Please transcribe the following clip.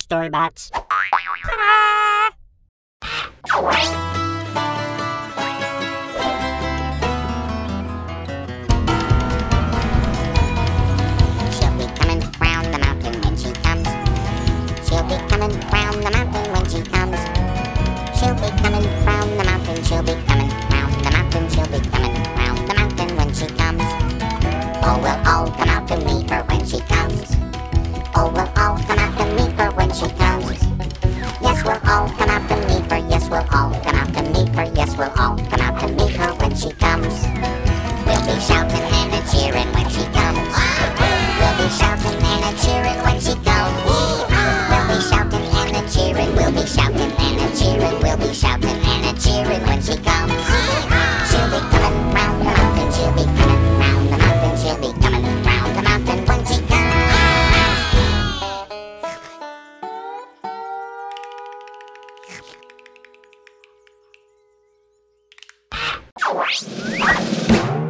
StoryBots. She'll be coming round the mountain when she comes. She'll be coming round the mountain when she comes. She'll be coming round the mountain. She'll be coming round the mountain. She'll be coming round the mountain when she comes. Oh, we'll all come out to meet her when she comes. Oh, we'll all come out to meet her when she comes. Yes, we'll all come out to meet her. Yes, we'll all come out to meet her. Yes, we'll all come out to meet her when she comes. We'll be shouting and a cheering when she comes. We'll be shouting and a cheering when she comes. We'll be shouting and a cheering. We'll be shouting and a cheering. We'll be shouting and a cheering when she comes. She'll be coming round the mountain. She'll be coming round the mountain. She'll be coming round the mountain when she comes.